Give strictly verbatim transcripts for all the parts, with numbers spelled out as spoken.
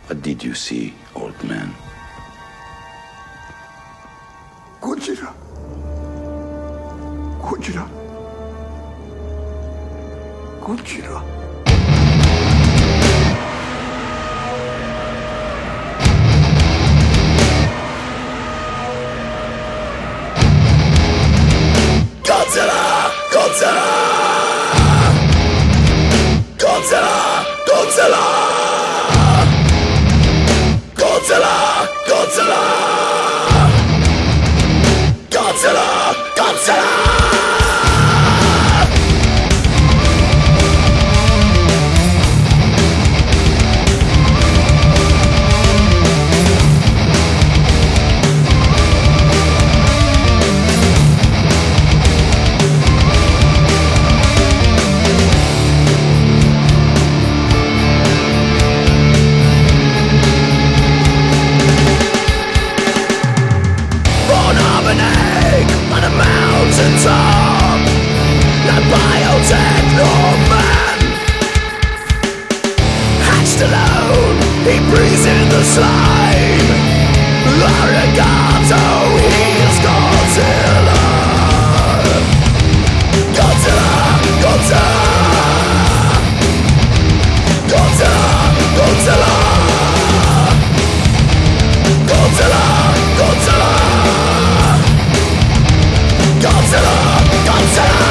What did you see, old man? Godzilla. Godzilla. Godzilla. Godzilla! Godzilla! Godzilla! Godzilla! Godzilla! Godzilla! Godzilla! Godzilla! Top, not biotech nor man. Hatched alone, he breathes in the slime. Arigato, he is Godzilla. Godzilla, Godzilla. Godzilla, Godzilla. Godzilla, Godzilla. Godzilla, Godzilla!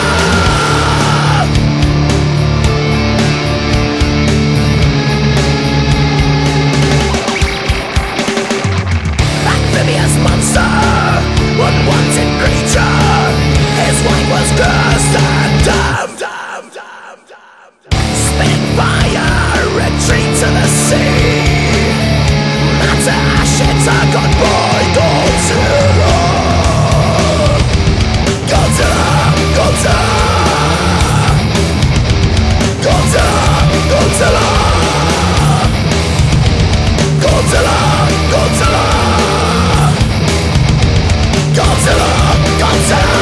Amphibious monster, unwanted creature. His wife was cursed and damned. Spitting fire, retreat to the sea. Matter ashes are gone by Godzilla. Godzilla, Godzilla, Godzilla, Godzilla, Godzilla, Godzilla, Godzilla, Godzilla.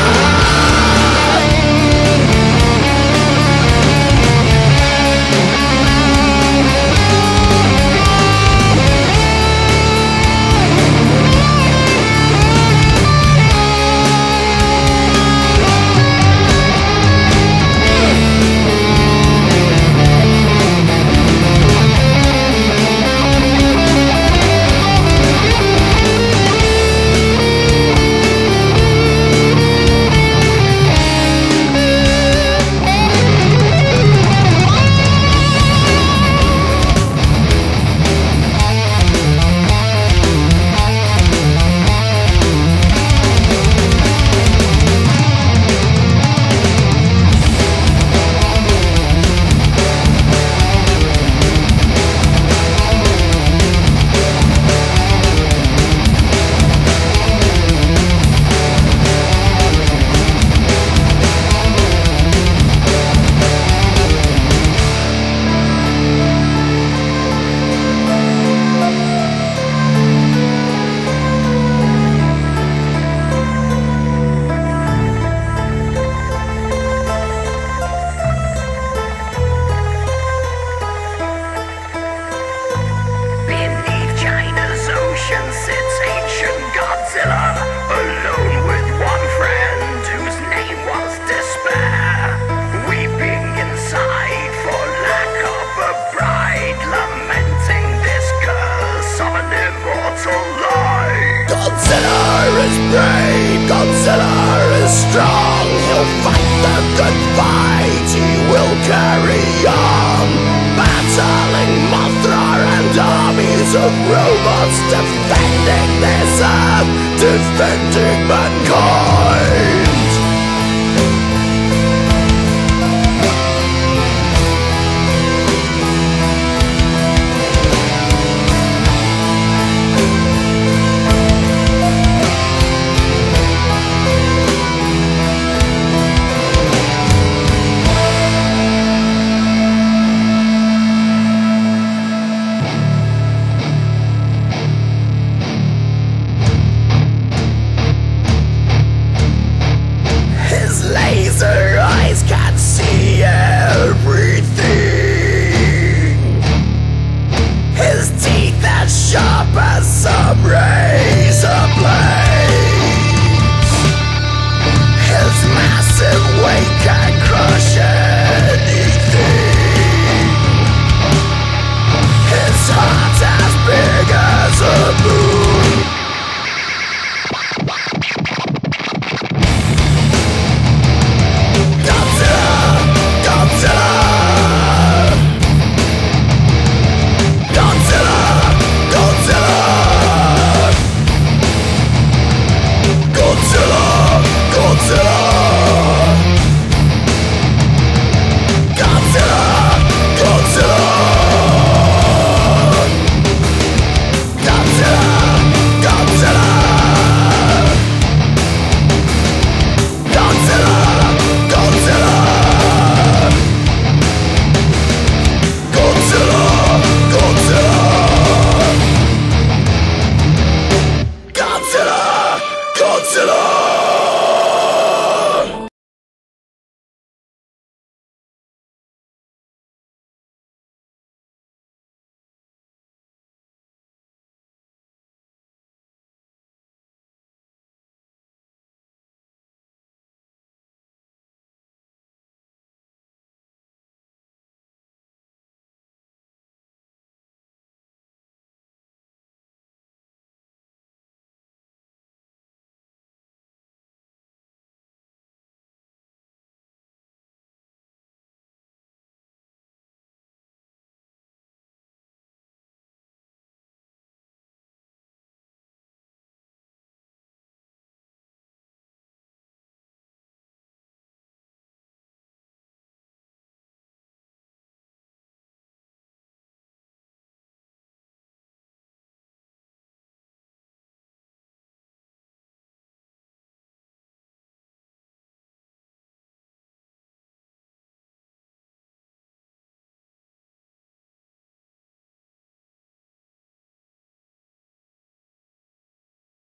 Defending mankind. his teeth as sharp as some razor blades. His massive weight